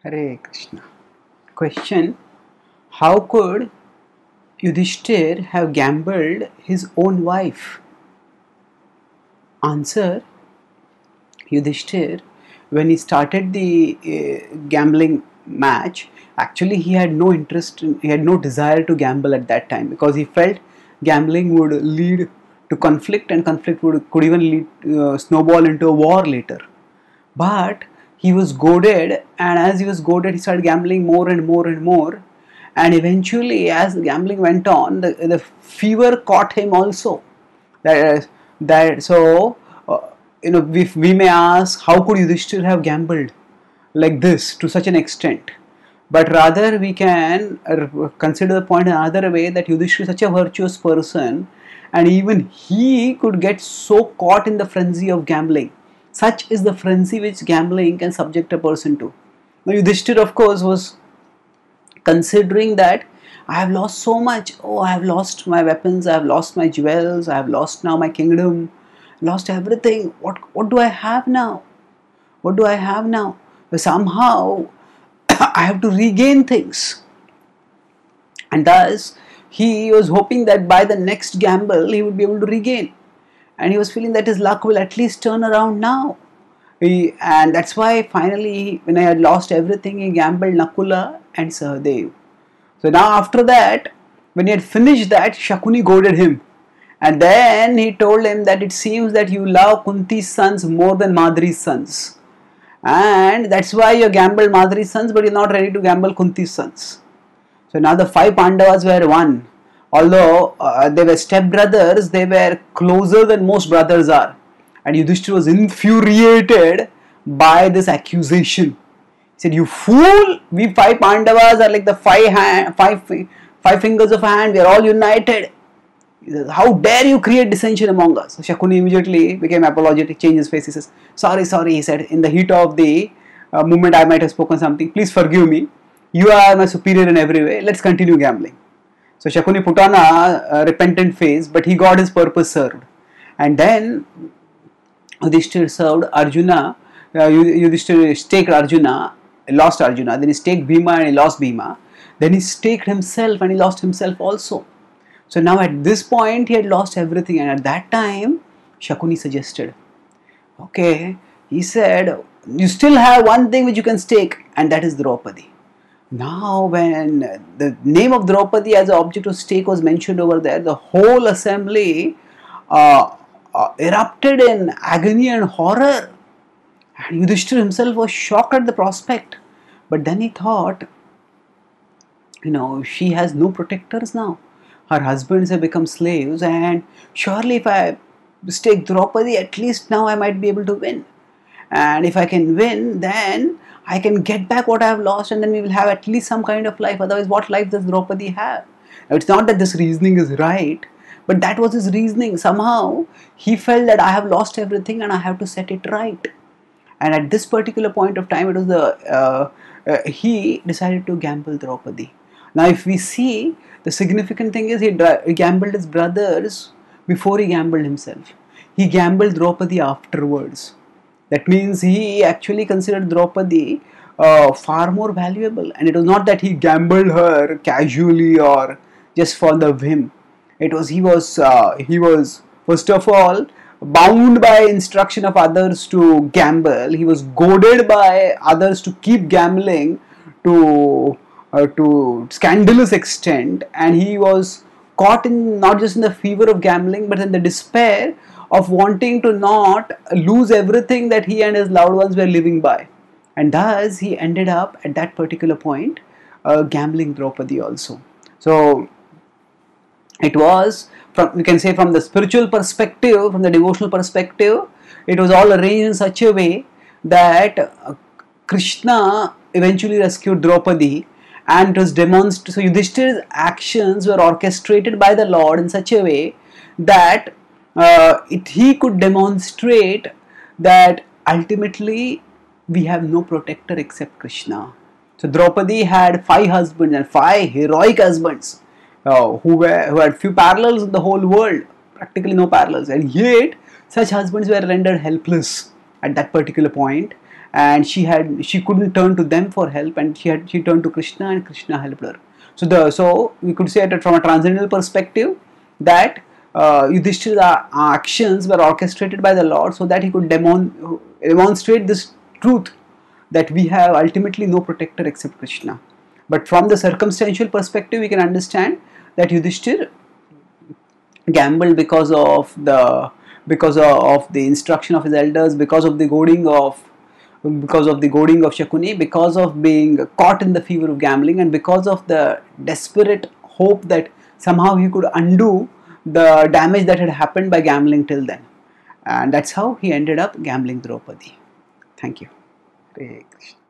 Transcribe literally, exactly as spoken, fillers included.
Hare Krishna. Question: how could Yudhishthir have gambled his own wife? Answer: Yudhishthir, when he started the uh, gambling match, actually he had no interest, in, he had no desire to gamble at that time because he felt gambling would lead to conflict and conflict would could even lead uh, snowball into a war later. But he was goaded, and as he was goaded, he started gambling more and more and more. And eventually, as the gambling went on, the, the fever caught him also. That, that so, uh, you know, we, we may ask, how could Yudhishthir have gambled like this to such an extent? But rather, we can uh, consider the point another way, that Yudhishthir is such a virtuous person, and even he could get so caught in the frenzy of gambling. Such is the frenzy which gambling can subject a person to. Now, Yudhishthir, of course, was considering that I have lost so much. Oh, I have lost my weapons, I have lost my jewels, I have lost now my kingdom, lost everything. What what do I have now? What do I have now? Somehow I have to regain things. And thus he was hoping that by the next gamble he would be able to regain. And he was feeling that his luck will at least turn around now. He, and that's why finally, when I had lost everything, he gambled Nakula and Sahadev. So now after that, when he had finished that, Shakuni goaded him. And then he told him that it seems that you love Kunti's sons more than Madri's sons. And that's why you gambled Madri's sons, but you're not ready to gamble Kunti's sons. So now the five Pandavas were one. Although uh, they were stepbrothers, they were closer than most brothers are. And Yudhishthira was infuriated by this accusation. He said, "You fool! We five Pandavas are like the five, hand, five, five fingers of a hand. We are all united. He says, how dare you create dissension among us?" So Shakuni immediately became apologetic, changed his face. He says, "Sorry, sorry," he said, "in the heat of the uh, moment I might have spoken something. Please forgive me. You are my superior in every way. Let's continue gambling." So Shakuni put on a, a repentant face, but he got his purpose served. And then Yudhishthir served Arjuna. Uh, Yudhishthir staked Arjuna, lost Arjuna. Then he staked Bhima and he lost Bhima. Then he staked himself and he lost himself also. So now at this point he had lost everything. And at that time, Shakuni suggested, okay, he said, you still have one thing which you can stake, and that is Draupadi. Now when the name of Draupadi as an object of stake was mentioned over there, the whole assembly uh, uh, erupted in agony and horror. And Yudhishthira himself was shocked at the prospect. But then he thought, you know, she has no protectors now. Her husbands have become slaves, and surely if I stake Draupadi, at least now I might be able to win. And if I can win, then I can get back what I have lost, and then we will have at least some kind of life. Otherwise, what life does Draupadi have? Now, it's not that this reasoning is right, but that was his reasoning. Somehow, he felt that I have lost everything and I have to set it right. And at this particular point of time, it was the uh, uh, he decided to gamble Draupadi. Now, if we see, the significant thing is he, he gambled his brothers before he gambled himself. He gambled Draupadi afterwards. That means he actually considered Draupadi uh, far more valuable, and it was not that he gambled her casually or just for the whim. It was he was uh, he was first of all bound by instruction of others to gamble. He was goaded by others to keep gambling to uh, to scandalous extent, and he was caught in not just in the fever of gambling, but in the despair of wanting to not lose everything that he and his loved ones were living by. And thus he ended up at that particular point uh, gambling Draupadi also. So it was, from, we can say, from the spiritual perspective, from the devotional perspective, it was all arranged in such a way that uh, Krishna eventually rescued Draupadi, and it was demonstrated. So Yudhishthira's actions were orchestrated by the Lord in such a way that uh, it, he could demonstrate that ultimately we have no protector except Krishna. So Draupadi had five husbands, and five heroic husbands uh, who were who had few parallels in the whole world, practically no parallels, and yet such husbands were rendered helpless at that particular point. and she had she couldn't turn to them for help, and she had she turned to Krishna, and Krishna helped her. So the so we could say that from a transcendental perspective, that uh, Yudhishthira's actions were orchestrated by the Lord so that he could demon, demonstrate this truth that we have ultimately no protector except Krishna. But from the circumstantial perspective, we can understand that Yudhishthira gambled because of the because of the instruction of his elders, because of the goading of because of the goading of Shakuni, because of being caught in the fever of gambling, and because of the desperate hope that somehow he could undo the damage that had happened by gambling till then. And that's how he ended up gambling Draupadi. Thank you. Hare Krishna.